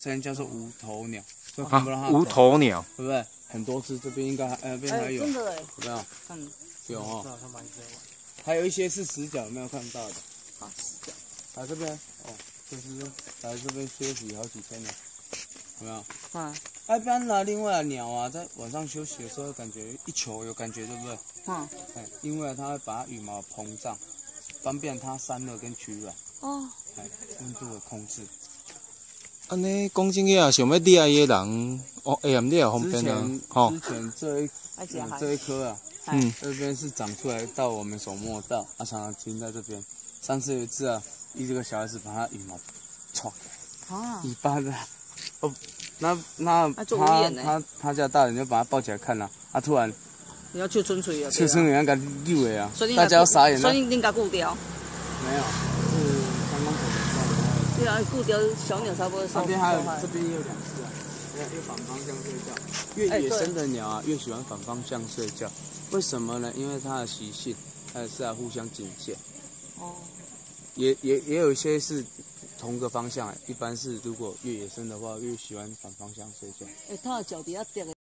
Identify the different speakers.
Speaker 1: 这边叫做无头鸟，就
Speaker 2: 啊
Speaker 1: 看不到它的
Speaker 2: 无头鸟，
Speaker 1: 对不对？很多只，这边应该那边还有，
Speaker 3: 真的哎，
Speaker 1: 有没有？
Speaker 3: 嗯，
Speaker 1: 有哦，还有一些是死角，有没有看到的？
Speaker 3: 好，死掉。
Speaker 1: 来这边哦，就是来这边休息好几天了，有没有？
Speaker 3: 嗯
Speaker 1: 一般呢，另外的鸟啊，在晚上休息的时候，感觉一球有感觉，对不对？
Speaker 3: 嗯，
Speaker 1: 哎，因为它会把它羽毛膨胀，方便它散热跟取卵，
Speaker 3: 哦，
Speaker 1: 哎，温度的控制。
Speaker 2: 安尼讲真个啊，想要猎的人，哦，下暗猎方便啊，吼
Speaker 1: 之前这一颗啊，这边是长出来到我们手摸得到，常常停在这边。上次有一次啊，这个小孩子把它羽毛戳
Speaker 3: 啊，
Speaker 1: 尾巴的，哦，那他家大人就把他抱起来看了，突然
Speaker 3: 你要去春水啊，
Speaker 1: 就生人家溜的啊，
Speaker 3: 大
Speaker 1: 家要傻眼了。
Speaker 3: 所以你应该顾掉。
Speaker 1: 没有，是刚刚走的。
Speaker 3: 对啊，顾掉小鸟差不多。
Speaker 1: 这边还有，这边也有2只啊，越反方向睡觉。越野生的鸟啊，越喜欢反方向睡觉，为什么呢？因为它的习性，它也是互相警戒。
Speaker 3: 哦。
Speaker 1: 也有一些是同个方向，一般是如果越野生的话，越喜欢反方向睡觉。
Speaker 3: 它的脚底下掉的。